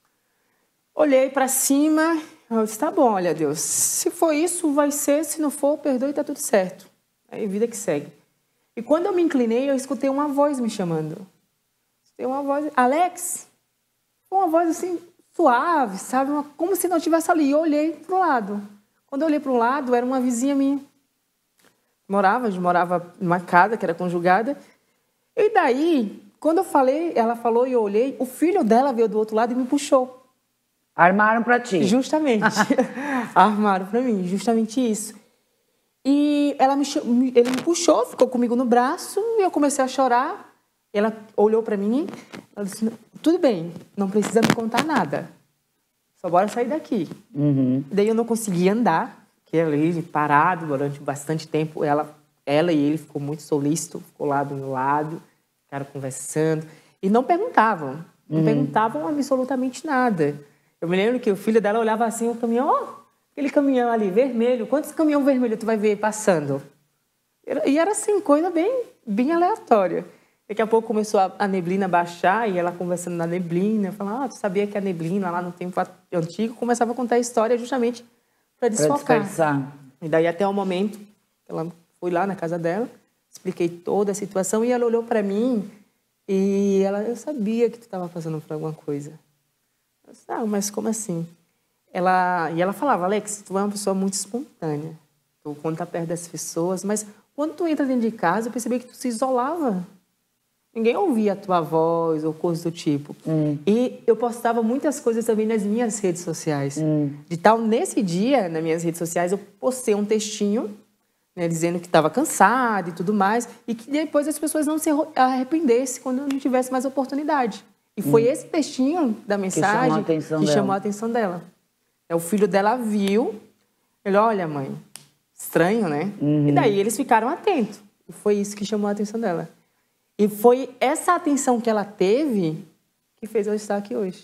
Olhei para cima, eu disse, tá bom, olha, Deus, se for isso, vai ser, se não for, perdoe, tá tudo certo. Aí, vida que segue. E quando eu me inclinei, eu escutei uma voz me chamando. Escutei uma voz, Alex, uma voz assim, suave, sabe? Uma, como se não estivesse ali. E eu olhei para o lado. Quando eu olhei para o lado, era uma vizinha minha. Morava, a gente morava numa casa que era conjugada. E daí, quando eu falei, ela falou e eu olhei, o filho dela veio do outro lado e me puxou. Armaram pra ti. Justamente. Armaram pra mim, justamente isso. E ela me, ele me puxou, ficou comigo no braço e eu comecei a chorar. Ela olhou pra mim, ela disse, tudo bem, não precisa me contar nada. Só bora sair daqui. Uhum. Daí eu não conseguia andar, fiquei ali parado durante bastante tempo. Ela, ela e ele ficou muito solícito, ficou lá do meu lado, ficaram conversando. E não perguntavam, não uhum. perguntavam absolutamente nada. Eu me lembro que o filho dela olhava assim, o caminhão, ó, oh, aquele caminhão ali, vermelho, quantos caminhões vermelhos tu vai ver passando? E era assim, coisa bem, bem aleatória. Daqui a pouco começou a, a neblina baixar e ela conversando na neblina, falando, ah, tu sabia que a neblina lá no tempo antigo começava a contar a história justamente para desfocar. Dispersar. E daí até o momento, ela foi lá na casa dela, expliquei toda a situação e ela olhou para mim e ela, eu sabia que tu estava passando por alguma coisa. Eu disse, ah, mas como assim? Ela, e ela falava, Alex, tu é uma pessoa muito espontânea. Tu quando tá perto das pessoas, mas quando tu entra dentro de casa, eu percebi que tu se isolava. Ninguém ouvia a tua voz ou coisa do tipo. Hum. E eu postava muitas coisas também nas minhas redes sociais. Hum. De tal, nesse dia, nas minhas redes sociais, eu postei um textinho, né, dizendo que estava cansada e tudo mais, e que depois as pessoas não se arrependessem quando não tivesse mais oportunidade. E foi hum. esse textinho da mensagem que chamou a atenção, que chamou a atenção dela. É, o filho dela viu, ele, olha, mãe, estranho, né? Uhum. E daí eles ficaram atentos. E foi isso que chamou a atenção dela. E foi essa atenção que ela teve que fez eu estar aqui hoje.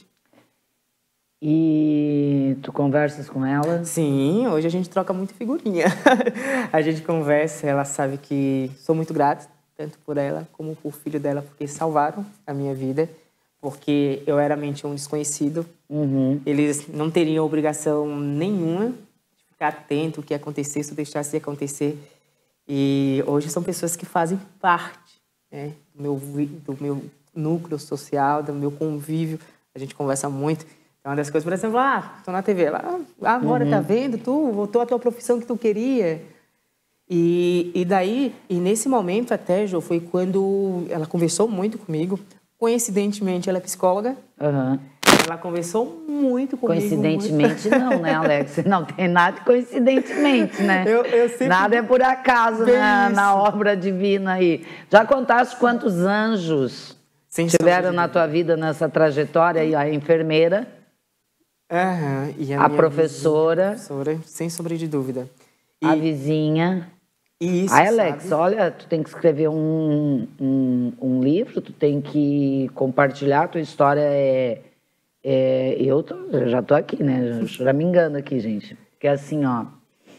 E tu conversas com ela? Sim, hoje a gente troca muito figurinha. A gente conversa, ela sabe que sou muito grata, tanto por ela como por filho dela, porque salvaram a minha vida, porque eu era mente um desconhecido. Uhum. Eles não teriam obrigação nenhuma de ficar atento ao que acontecesse ou deixasse de acontecer. E hoje são pessoas que fazem parte, né, do meu, do meu núcleo social, do meu convívio. A gente conversa muito. É uma das coisas, por exemplo, ah, tô na T V, lá, agora uhum. tá vendo, tu voltou à tua profissão que tu queria. E, e daí, e nesse momento até, Jô, foi quando ela conversou muito comigo. Coincidentemente, ela é psicóloga. Uhum. Ela conversou muito comigo. Coincidentemente muito. Não, né, Alex? Não tem nada coincidentemente, né? Eu, eu sempre... Nada é por acaso na, na obra divina aí. Já contaste quantos anjos Sem tiveram na tua vida nessa trajetória? E a enfermeira, uhum. e a, a professora, vizinha, professora, sem sombra de dúvida. E... a vizinha... Isso, Aí, Alex, sabe? olha, tu tem que escrever um, um, um livro, tu tem que compartilhar, a tua história é... é eu, tô, eu já tô aqui, né? Já me engano aqui, gente. Porque assim, ó,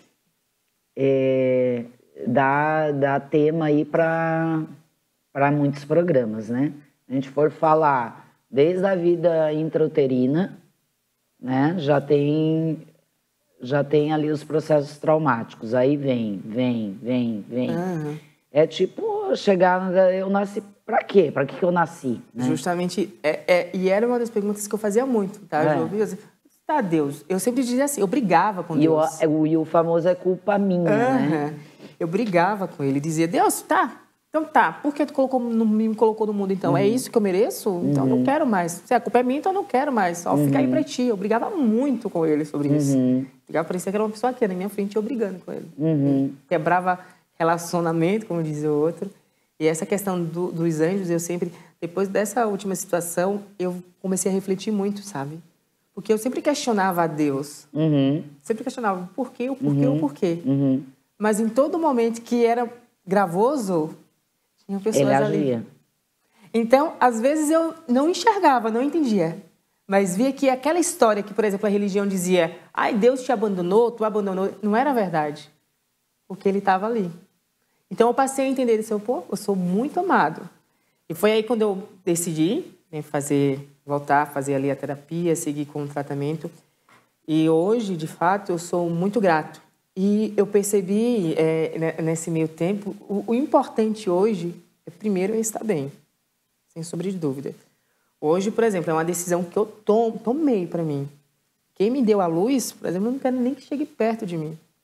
é, dá, dá tema aí para para muitos programas, né? A gente for falar desde a vida intrauterina, né? Já tem... já tem ali os processos traumáticos. Aí vem, vem, vem, vem. Uhum. É tipo chegar... Eu nasci pra quê? Pra que que eu nasci? Né? Justamente. É, é, e era uma das perguntas que eu fazia muito, tá? É. Eu ouvia, tá, Deus. Eu sempre dizia assim, eu brigava com Deus. E o, e o famoso é culpa minha, uhum. né? Eu brigava com ele. Dizia, Deus, tá... Então tá, por que tu colocou, me colocou no mundo então? Uhum. É isso que eu mereço? Então uhum. eu não quero mais. Se a culpa é minha, então eu não quero mais. Só uhum. fica aí pra ti. Eu brigava muito com ele sobre isso. Uhum. Brigava, parecia que era uma pessoa aqui na minha frente, eu brigando com ele. Uhum. Quebrava relacionamento, como dizia o outro. E essa questão do, dos anjos, eu sempre... Depois dessa última situação, eu comecei a refletir muito, sabe? Porque eu sempre questionava a Deus. Uhum. Sempre questionava o porquê, o porquê, uhum. o porquê. Uhum. Mas em todo momento que era gravoso... tinha pessoas Ele agia. Ali. Então, às vezes eu não enxergava, não entendia. Mas via que aquela história que, por exemplo, a religião dizia, ai, Deus te abandonou, tu abandonou, não era verdade. Porque ele estava ali. Então eu passei a entender, disse, pô, eu sou muito amado. E foi aí quando eu decidi, né, fazer, voltar a fazer ali a terapia, seguir com o tratamento. E hoje, de fato, eu sou muito grato. E eu percebi, é, nesse meio tempo, o, o importante hoje é, primeiro, é estar bem, sem sombra de dúvida. Hoje, por exemplo, é uma decisão que eu tom, tomei para mim. Quem me deu a luz, por exemplo, eu não quero nem que chegue perto de mim.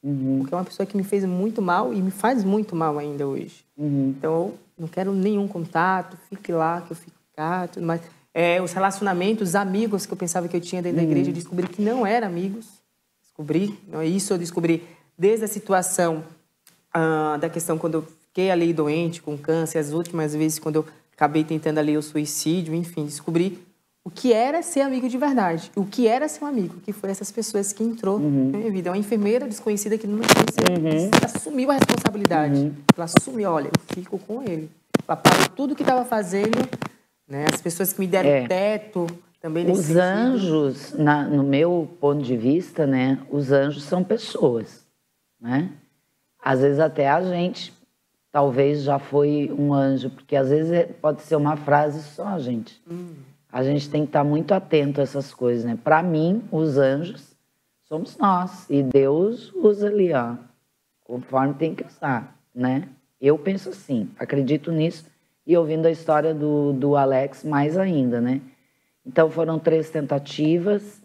Uhum. Porque é uma pessoa que me fez muito mal e me faz muito mal ainda hoje. Uhum. Então, eu não quero nenhum contato, fique lá, que eu fico cá, tudo mais. É, os relacionamentos, os amigos que eu pensava que eu tinha dentro uhum. da igreja, eu descobri que não eram amigos. Descobri, não é isso, eu descobri desde a situação ah, da questão quando eu fiquei ali doente, com câncer, as últimas vezes quando eu acabei tentando ali o suicídio, enfim, descobri o que era ser amigo de verdade, o que era ser um amigo, que foi essas pessoas que entrou uhum. na minha vida. Uma enfermeira desconhecida que não conhecia, uhum. assumiu a responsabilidade. Uhum. Ela assumiu, olha, eu fico com ele. Ela parou tudo que estava fazendo, né? As pessoas que me deram é. teto também nesse Os sentido. anjos, na, no meu ponto de vista, né? Os anjos são pessoas, né? Às vezes até a gente talvez já foi um anjo, porque às vezes pode ser uma frase só, gente. Hum. A gente tem que estar muito atento a essas coisas, né? Para mim, os anjos somos nós. E Deus usa ali, ó, conforme tem que usar, né? Eu penso assim, acredito nisso. E ouvindo a história do, do Alex, mais ainda, né? Então, foram três tentativas,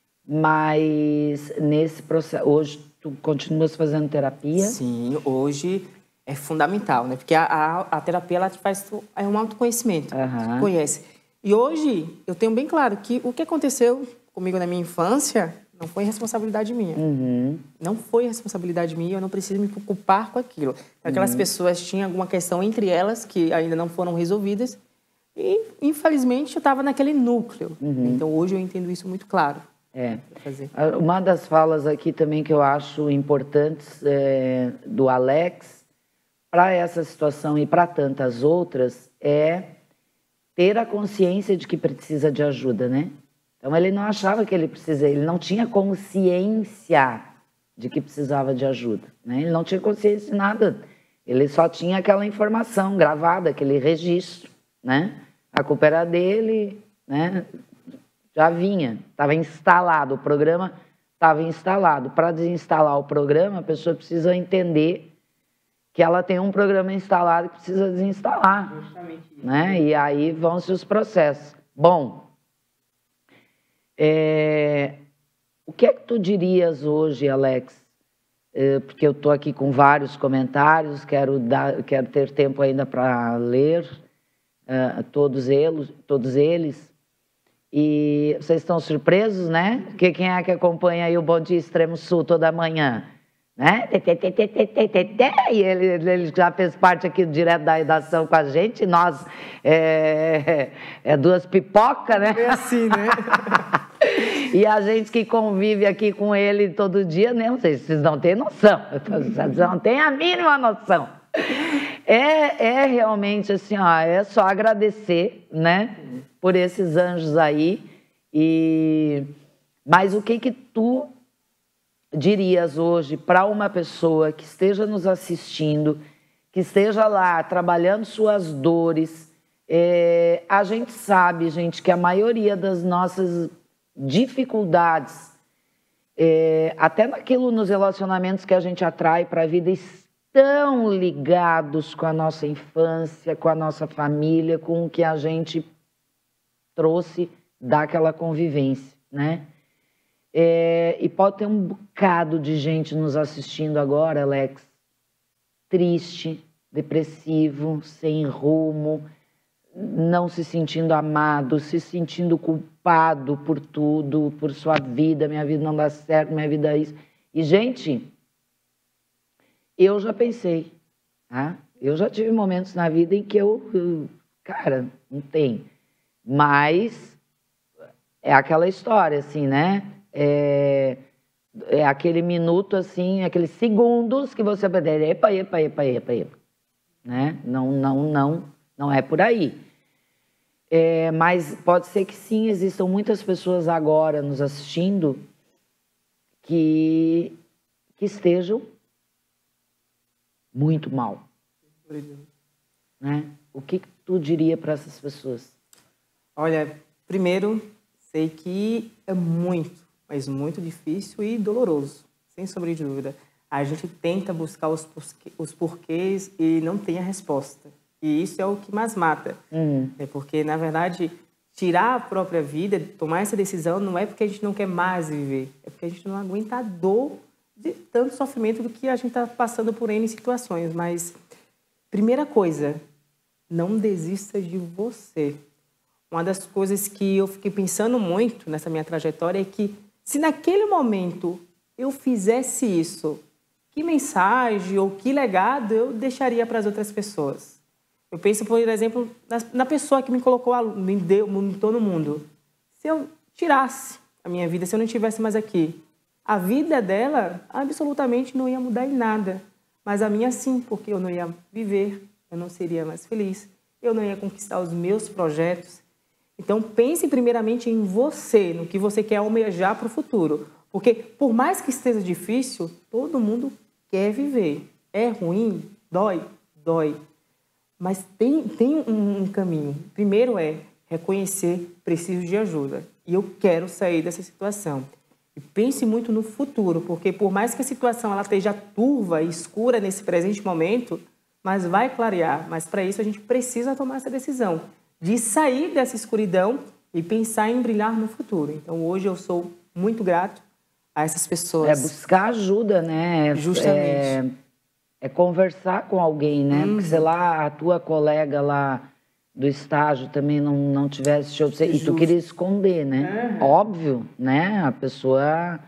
mas nesse processo... Hoje, tu continuas fazendo terapia? Sim, hoje é fundamental, né? Porque a, a, a terapia, ela te faz... É um autoconhecimento, uhum. Você conhece. E hoje, eu tenho bem claro que o que aconteceu comigo na minha infância não foi responsabilidade minha. Uhum. Não foi responsabilidade minha, eu não preciso me preocupar com aquilo. Aquelas uhum. pessoas tinham alguma questão entre elas que ainda não foram resolvidas e, infelizmente, eu estava naquele núcleo. Uhum. Então, hoje eu entendo isso muito claro. É. Fazer. Uma das falas aqui também que eu acho importantes é, do Alex, para essa situação e para tantas outras, é ter a consciência de que precisa de ajuda, né? Então, ele não achava que ele precisava, ele não tinha consciência de que precisava de ajuda, né? Ele não tinha consciência de nada, ele só tinha aquela informação gravada, aquele registro, né? A culpa era dele, né? Já vinha, estava instalado, o programa estava instalado. Para desinstalar o programa, a pessoa precisa entender que ela tem um programa instalado que precisa desinstalar. Justamente isso. Né? E aí vão-se os processos. Bom, é... o que é que tu dirias hoje, Alex? É, porque eu estou aqui com vários comentários, quero, dar, quero ter tempo ainda para ler uh, todos eles, todos eles. E vocês estão surpresos, né? Porque quem é que acompanha aí o Bom Dia Extremo Sul toda manhã? Né? E ele, ele já fez parte aqui direto da redação com a gente. Nós é, é duas pipocas, né? É assim, né? E a gente que convive aqui com ele todo dia, né? Não sei se vocês não têm noção. Vocês não têm a mínima noção. É, é realmente assim, ó, é só agradecer, né? Por esses anjos aí. E... Mas o que que tu dirias hoje para uma pessoa que esteja nos assistindo, que esteja lá trabalhando suas dores? É, a gente sabe, gente, que a maioria das nossas dificuldades, é, até naquilo nos relacionamentos que a gente atrai para a vida, estão ligados com a nossa infância, com a nossa família, com o que a gente trouxe daquela convivência, né? É, e pode ter um bocado de gente nos assistindo agora, Alex, triste, depressivo, sem rumo, não se sentindo amado, se sentindo culpado por tudo, por sua vida, minha vida não dá certo, minha vida é isso. E, gente, eu já pensei, tá? Eu já tive momentos na vida em que eu, eu cara, não tem. Mas é aquela história, assim, né? É, é aquele minuto, assim, aqueles segundos que você vai dizer, epa, epa, epa, epa, epa. Né? Não, não, não, não é por aí. É, mas pode ser que sim, existam muitas pessoas agora nos assistindo que, que estejam muito mal. Né? O que, que tu diria para essas pessoas? Olha, primeiro, sei que é muito, mas muito difícil e doloroso, sem sombra de dúvida. A gente tenta buscar os, porquê, os porquês e não tem a resposta. E isso é o que mais mata. Uhum. É porque, na verdade, tirar a própria vida, tomar essa decisão, não é porque a gente não quer mais viver. É porque a gente não aguenta a dor de tanto sofrimento do que a gente está passando por N situações. Mas, primeira coisa, não desista de você. Uma das coisas que eu fiquei pensando muito nessa minha trajetória é que, se naquele momento eu fizesse isso, que mensagem ou que legado eu deixaria para as outras pessoas? Eu penso, por exemplo, na, na pessoa que me colocou, me deu, me botou no mundo. Se eu tirasse a minha vida, se eu não estivesse mais aqui, a vida dela absolutamente não ia mudar em nada. Mas a minha sim, porque eu não ia viver, eu não seria mais feliz, eu não ia conquistar os meus projetos. Então, pense primeiramente em você, no que você quer almejar para o futuro. Porque, por mais que esteja difícil, todo mundo quer viver. É ruim? Dói? Dói. Mas tem, tem um, um caminho. Primeiro é reconhecer, preciso de ajuda. E eu quero sair dessa situação. E pense muito no futuro, porque por mais que a situação ela esteja turva e escura nesse presente momento, mas vai clarear. Mas para isso a gente precisa tomar essa decisão de sair dessa escuridão e pensar em brilhar no futuro. Então, hoje eu sou muito grato a essas pessoas. É buscar ajuda, né? Justamente. É, é conversar com alguém, né? Uhum. Porque, sei lá, a tua colega lá do estágio também não, não tivesse show você, e tu queria esconder, né? Uhum. Óbvio, né? A pessoa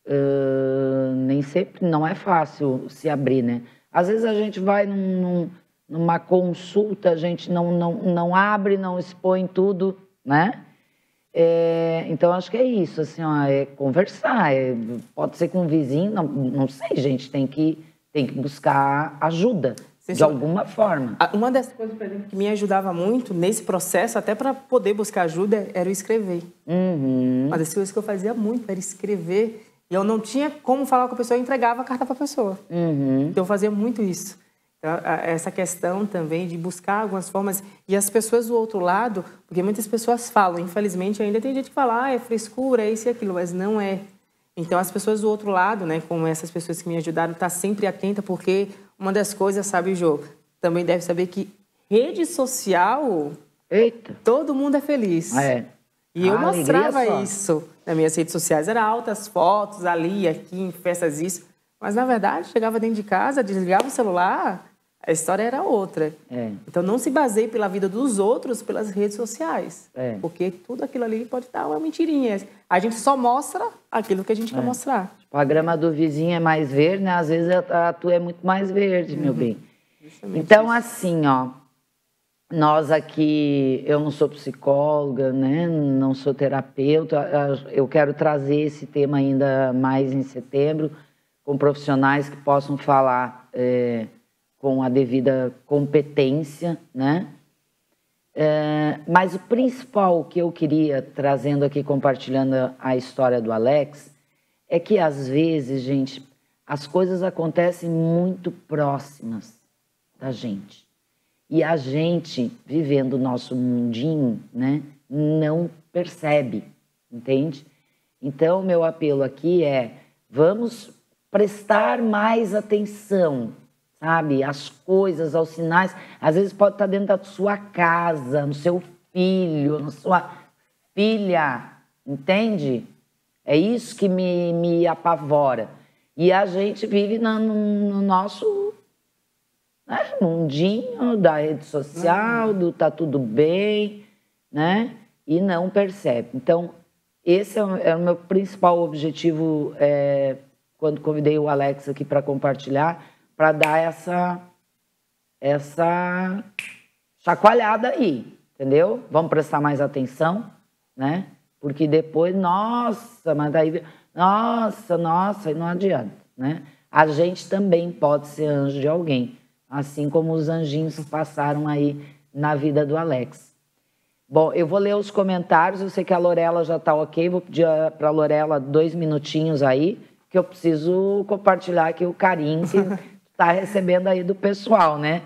uh, nem sempre, não é fácil se abrir, né? Às vezes a gente vai num... num numa consulta, a gente não, não, não abre, não expõe tudo, né? É, então, acho que é isso, assim, ó, é conversar. É, pode ser com um vizinho, não, não sei, gente, tem que, tem que buscar ajuda, Sim, de alguma forma. Uma das coisas, por exemplo, que me ajudava muito nesse processo, até para poder buscar ajuda, era o escrever. Uhum. Uma das coisas que eu fazia muito era escrever. E eu não tinha como falar com a pessoa, eu entregava a carta para a pessoa. Uhum. Então, eu fazia muito isso. Essa questão também de buscar algumas formas, e as pessoas do outro lado, porque muitas pessoas falam, infelizmente ainda tem gente que fala, ah, é frescura, é isso e aquilo, mas não é. Então as pessoas do outro lado, né, como essas pessoas que me ajudaram, tá sempre atenta, porque uma das coisas, sabe, Jô, também deve saber que rede social, Eita. todo mundo é feliz. É. E eu mostrava isso nas minhas redes sociais, era altas fotos ali, aqui, em festas, isso. Mas, na verdade, chegava dentro de casa, desligava o celular, a história era outra. É. Então, não se baseie pela vida dos outros pelas redes sociais. É. Porque tudo aquilo ali pode estar uma mentirinha. A gente só mostra aquilo que a gente é. quer mostrar. Tipo, a grama do vizinho é mais verde, né? Às vezes a, a tua é muito mais verde, uhum. meu bem. Justamente então, isso. assim, ó, nós aqui, eu não sou psicóloga, né? Não sou terapeuta. Eu quero trazer esse tema ainda mais em setembro, com profissionais que possam falar é, com a devida competência, né? É, mas o principal que eu queria, trazendo aqui, compartilhando a história do Alex, é que às vezes, gente, as coisas acontecem muito próximas da gente. E a gente, vivendo o nosso mundinho, né, não percebe, entende? Então, meu apelo aqui é, vamos prestar mais atenção, sabe? Às coisas, aos sinais. Às vezes pode estar dentro da sua casa, no seu filho, na sua filha, entende? É isso que me, me apavora. E a gente vive no, no nosso né, mundinho da rede social, do tá tudo bem, né? E não percebe. Então, esse é o, é o meu principal objetivo, é, quando convidei o Alex aqui para compartilhar, para dar essa, essa chacoalhada aí, entendeu? Vamos prestar mais atenção, né? Porque depois, nossa, mas daí, nossa, nossa, e não adianta, né? A gente também pode ser anjo de alguém, assim como os anjinhos passaram aí na vida do Alex. Bom, eu vou ler os comentários, eu sei que a Lorela já está ok, vou pedir para a Lorela dois minutinhos aí, que eu preciso compartilhar aqui o carinho que está recebendo aí do pessoal, né?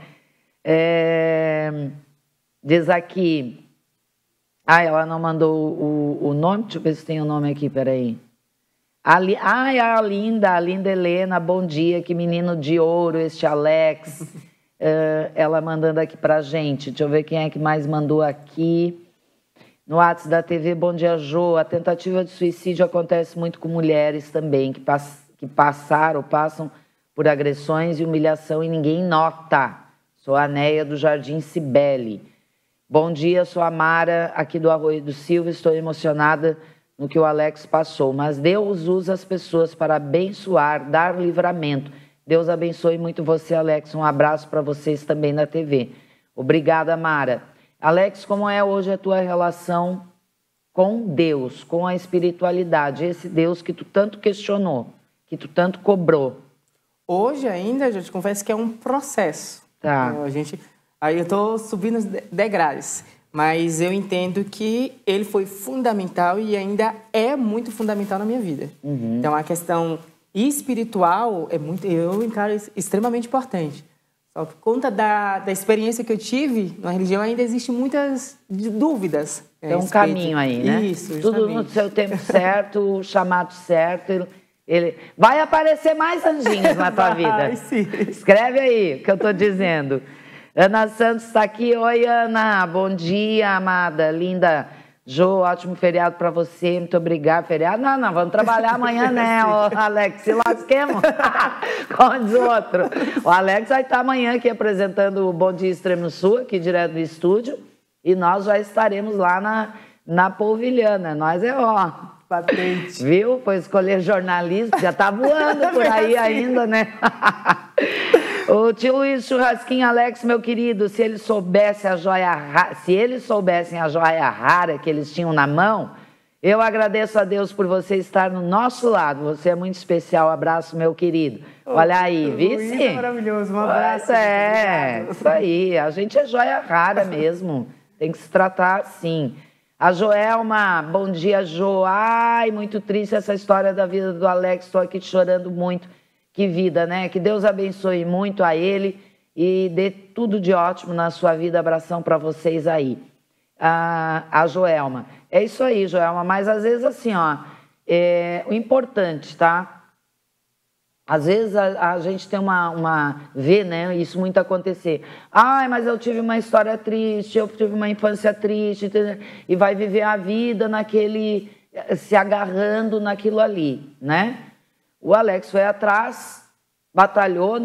É... Diz aqui... Ah, ela não mandou o, o nome, deixa eu ver se tem o nome aqui, peraí. Ali... Ai, a linda, a linda Helena, bom dia, que menino de ouro este Alex. Uh, ela mandando aqui pra gente. Deixa eu ver quem é que mais mandou aqui. No WhatsApp da T V, bom dia, Jô. A tentativa de suicídio acontece muito com mulheres também, que, pass... que passaram ou passam por agressões e humilhação e ninguém nota. Sou a Neia do Jardim Cibele. Bom dia, sou a Mara, aqui do Arroio do Silva. Estou emocionada no que o Alex passou. Mas Deus usa as pessoas para abençoar, dar livramento. Deus abençoe muito você, Alex. Um abraço para vocês também na T V. Obrigada, Mara. Alex, como é hoje a tua relação com Deus, com a espiritualidade? Esse Deus que tu tanto questionou, que tu tanto cobrou. Hoje ainda, eu te confesso que é um processo. Tá. A gente, aí eu estou subindo os degraus, mas eu entendo que ele foi fundamental e ainda é muito fundamental na minha vida. Uhum. Então, a questão espiritual é muito, eu encaro extremamente importante. Só que por conta da, da experiência que eu tive na religião, ainda existem muitas dúvidas. Tem um caminho aí, né? Isso, tudo justamente. no seu tempo certo, o chamado certo. Ele... Vai aparecer mais anjinhos na tua vida. Vai, sim. Escreve aí o que eu tô dizendo. Ana Santos está aqui. Oi, Ana. Bom dia, amada, linda. Jô, ótimo feriado para você. Muito obrigada. Feriado? Não, não, vamos trabalhar amanhã, né, ô, Alex? Se lasquemos. Como diz o outro. O Alex vai estar amanhã aqui apresentando o Bom Dia Extremo Sul, aqui direto do estúdio. E nós já estaremos lá na, na polvilhana. Nós é ó. Patente. Viu? Foi escolher jornalismo. Já tá voando por aí ainda, né? O tio Luiz Churrasquinho, Alex, meu querido, se eles soubessem a joia rara, se eles soubessem a joia rara que eles tinham na mão, eu agradeço a Deus por você estar no nosso lado. Você é muito especial. Abraço, meu querido. Oh, olha aí, vice? É maravilhoso. Um abraço. É, isso aí. A gente é joia rara mesmo. Tem que se tratar assim. A Joelma, bom dia, Jo. Ai, muito triste essa história da vida do Alex. Estou aqui chorando muito. Que vida, né? Que Deus abençoe muito a ele e dê tudo de ótimo na sua vida. Abração para vocês aí. Ah, a Joelma. É isso aí, Joelma. Mas às vezes assim, ó, é, o importante, tá? Às vezes a, a gente tem uma, uma... Vê, né? Isso muito acontecer. Ai, mas eu tive uma história triste, eu tive uma infância triste. E vai viver a vida naquele... Se agarrando naquilo ali, né? O Alex foi atrás, batalhou,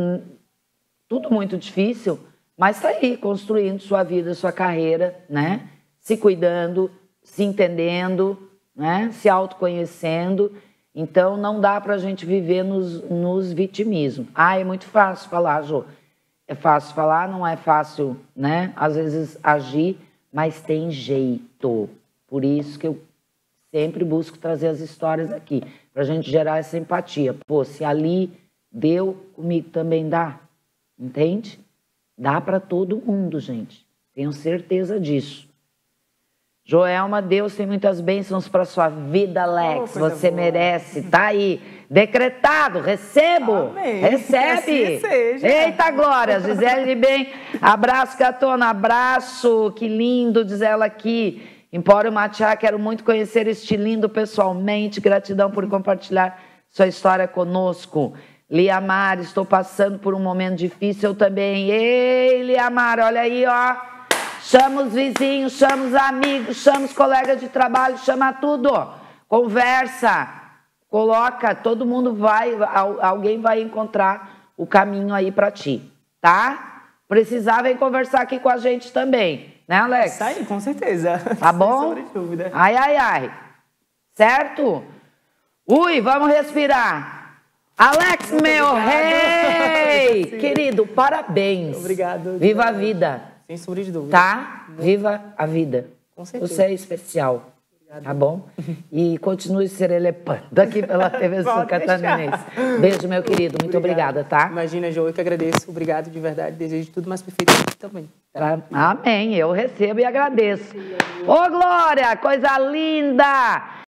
tudo muito difícil, mas está aí, construindo sua vida, sua carreira, né? Se cuidando, se entendendo, né? Se autoconhecendo. Então, não dá para a gente viver nos, nos vitimismos. Ah, é muito fácil falar, Jô. É fácil falar, não é fácil, né? Às vezes agir, mas tem jeito. Por isso que eu sempre busco trazer as histórias aqui, para a gente gerar essa empatia. Pô, se ali deu, comigo também dá. Entende? Dá para todo mundo, gente. Tenho certeza disso. Joelma, Deus tem muitas bênçãos para sua vida, Alex. Oh, você boa. Merece. Tá aí. Decretado. Recebo. Amém. Recebe. Que assim seja. Eita, glória. Gisele bem. Abraço, Catona. Abraço. Que lindo, diz ela aqui. Empório Matiá, quero muito conhecer este lindo pessoalmente. Gratidão por compartilhar sua história conosco. Liamar, estou passando por um momento difícil, eu também. Ei, Liamar, olha aí, ó. Chama os vizinhos, chama os amigos, chama os colegas de trabalho, chama tudo. Conversa, coloca, todo mundo vai, alguém vai encontrar o caminho aí pra ti, tá? Precisar, vem conversar aqui com a gente também. Né, Alex? Isso aí, com certeza. Tá bom? Sem dúvida. Ai, ai, ai. Certo? Ui, vamos respirar. Alex, muito meu obrigado. Rei! Querido, parabéns. Obrigado. Viva a vida. Sem sombra de dúvida. Tá? Viva a vida. Com certeza. Você é especial. Tá bom? E continue serelepando aqui pela T V Sul Catarinense. Beijo, meu querido. Muito obrigada, tá? Imagina, Jô, eu que agradeço. Obrigado de verdade. Desejo tudo mais perfeito também. Tá? Amém. Eu recebo e agradeço. Ô, Glória, coisa linda!